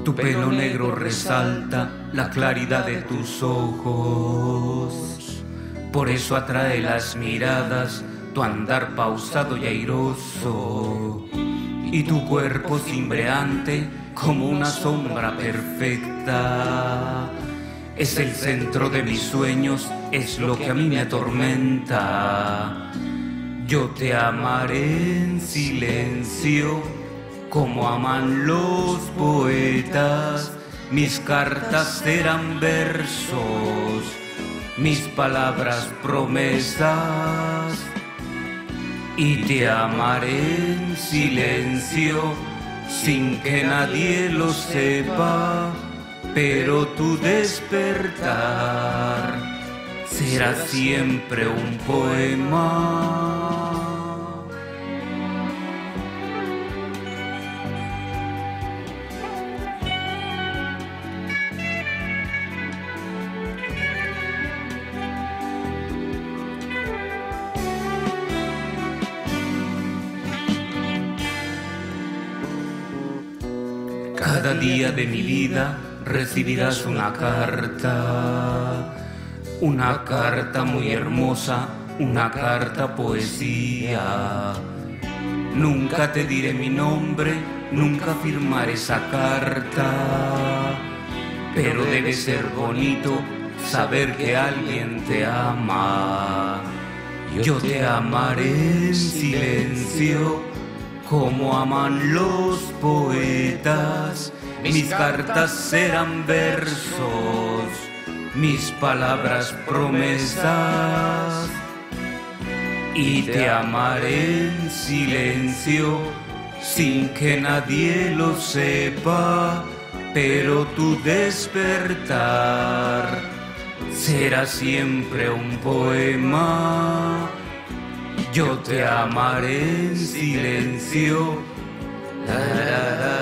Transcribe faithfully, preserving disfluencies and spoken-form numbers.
Tu pelo negro resalta la claridad de tus ojos. Por eso atrae las miradas tu andar pausado y airoso. Y tu cuerpo cimbreante como una sombra perfecta. Es el centro de mis sueños, es lo que a mí me atormenta. Yo te amaré en silencio, como aman los poetas. Mis cartas serán versos, mis palabras promesas. Y te amaré en silencio, sin que nadie lo sepa. Pero tu despertar será siempre un poema. Cada día de mi vida recibirás una carta, una carta muy hermosa, una carta poesía. Nunca te diré mi nombre, nunca firmaré esa carta, pero debe ser bonito saber que alguien te ama. Yo te amaré en silencio, como aman los poetas. Mis cartas serán versos, mis palabras promesas. Y te amaré en silencio, sin que nadie lo sepa. Pero tu despertar será siempre un poema. Yo te amaré en silencio. La, la, la.